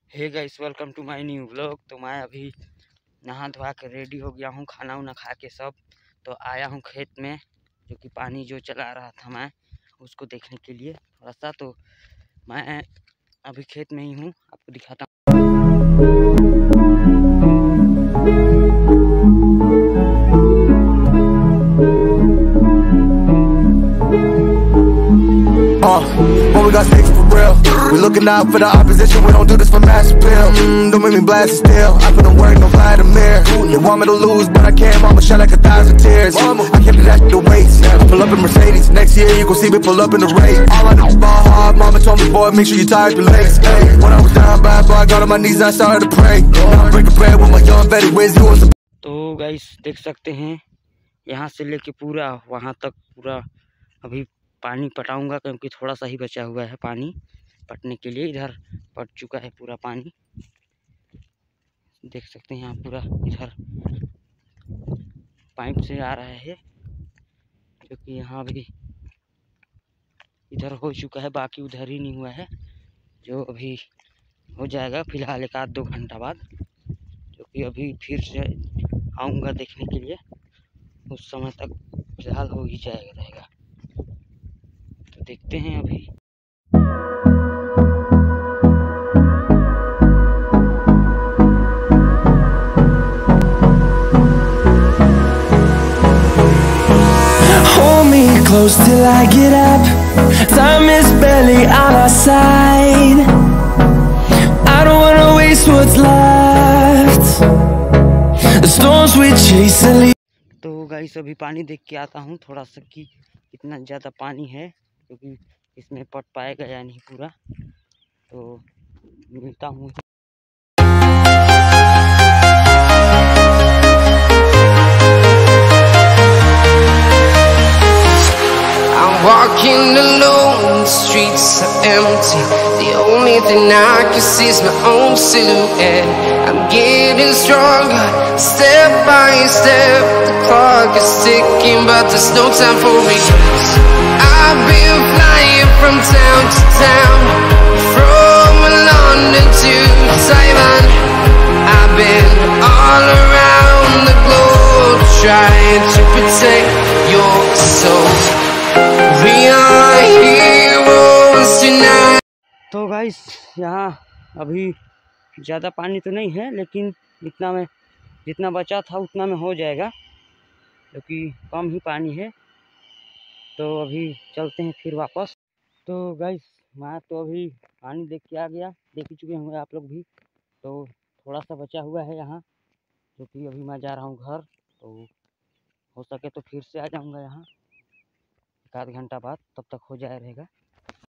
Hey guys, welcome to my new vlog. तो मैं अभी नहा धोवा के रेडी हो गया हूँ, खाना उना खा के सब। तो आया हूँ खेत में, जो कि पानी जो चला रहा था मैं उसको देखने के लिए थोड़ा सा। तो मैं अभी खेत में ही हूँ, आपको दिखाता हूँ। When we got stakes for real, we looking out for the opposition. We don't do this for mass appeal. Don't make me blast it still. I put in work, no Vladimir. They want me to lose, but I can't. Mama shed like 1,000 tears. I kept it at the waist. I pull up in Mercedes. Next year you gon' see me pull up in the race. All I do is ball hard. Mama told me, boy, make sure you tie up your legs. Hey, when I was down bad, boy, I got on my knees and I started to pray. Now I'm breaking bread with my young Betty Wiz. You want some? तो guys देख सकते हैं, यहाँ से लेके पूरा वहाँ तक पूरा अभी पानी पटाऊंगा, क्योंकि थोड़ा सा ही बचा हुआ है पानी पटने के लिए। इधर पट चुका है पूरा पानी, देख सकते हैं। यहाँ पूरा इधर पाइप से आ रहा है, क्योंकि यहाँ भी इधर हो चुका है, बाकी उधर ही नहीं हुआ है, जो अभी हो जाएगा फिलहाल 1-2 घंटा बाद। जो कि अभी फिर से आऊँगा देखने के लिए, उस समय तक फिलहाल हो ही जाएगा रहेगा। तो देखते हैं अभी। Hold me close till I get up. Time is barely on our side. I don't wanna waste what's left. The storms we chase and leave. तो गाइस अभी पानी देख के आता हूँ थोड़ा सा कि कितना ज़्यादा पानी है, क्योंकि इसमें पट पाएगा या नहीं पूरा। तो मिलता हूँ। I'm walking alone, the streets are empty. The only thing I can see is my own silhouette. I'm getting stronger, step by step. The clock is ticking, but there's no time for regrets. I've been flying from town to town, from London to Taiwan. I've been all around the globe, trying to protect your soul. We are heroes tonight. तो guys यहाँ अभी ज़्यादा पानी तो नहीं है, लेकिन जितना बचा था उतना में हो जाएगा, क्योंकि कम ही पानी है। तो अभी चलते हैं फिर वापस। तो गाइस मैं तो अभी पानी देख के आ गया, देख ही चुके होंगे आप लोग भी। तो थोड़ा सा बचा हुआ है यहाँ, जो कि अभी मैं जा रहा हूँ घर। तो हो सके तो फिर से आ जाऊँगा यहाँ 1-2 घंटा बाद, तब तक हो जाया रहेगा।